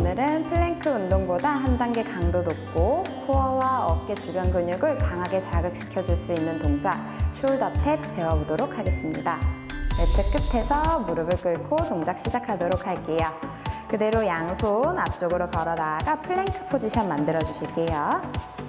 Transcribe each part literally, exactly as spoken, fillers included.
오늘은 플랭크 운동보다 한 단계 강도 높고 코어와 어깨 주변 근육을 강하게 자극시켜 줄 수 있는 동작 숄더 탭 배워보도록 하겠습니다. 매트 끝에서 무릎을 꿇고 동작 시작하도록 할게요. 그대로 양손 앞쪽으로 걸어 나아가 플랭크 포지션 만들어 주실게요.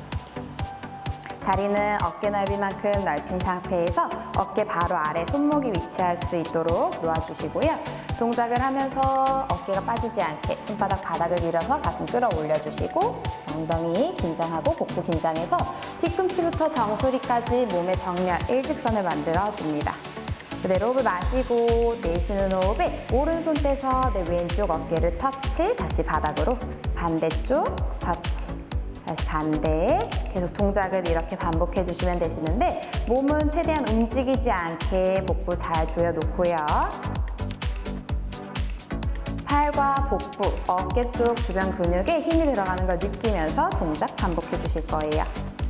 다리는 어깨 넓이만큼 넓힌 상태에서 어깨 바로 아래 손목이 위치할 수 있도록 놓아주시고요. 동작을 하면서 어깨가 빠지지 않게 손바닥 바닥을 밀어서 가슴 끌어 올려주시고 엉덩이 긴장하고 복부 긴장해서 뒤꿈치부터 정수리까지 몸의 정렬 일직선을 만들어줍니다. 그대로 호흡을 마시고 내쉬는 호흡에 오른손 떼서 내 왼쪽 어깨를 터치, 다시 바닥으로 반대쪽 터치, 다시 반대. 계속 동작을 이렇게 반복해 주시면 되시는데 몸은 최대한 움직이지 않게 복부 잘 조여놓고요. 팔과 복부, 어깨 쪽 주변 근육에 힘이 들어가는 걸 느끼면서 동작 반복해 주실 거예요.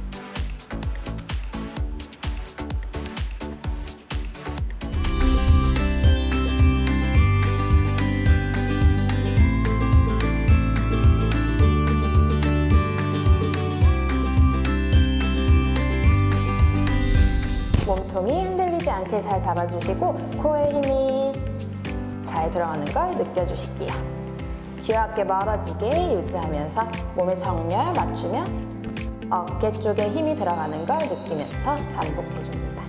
몸통이 흔들리지 않게 잘 잡아주시고 코어에 힘이 잘 들어가는 걸 느껴주실게요. 귀와 어깨 멀어지게 유지하면서 몸의 정렬 맞추며 어깨 쪽에 힘이 들어가는 걸 느끼면서 반복해줍니다.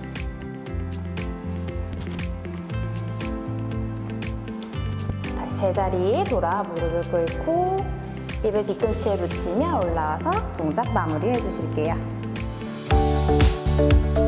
다시 제자리 돌아 무릎을 꿇고 입을 뒤꿈치에 붙이며 올라와서 동작 마무리 해주실게요.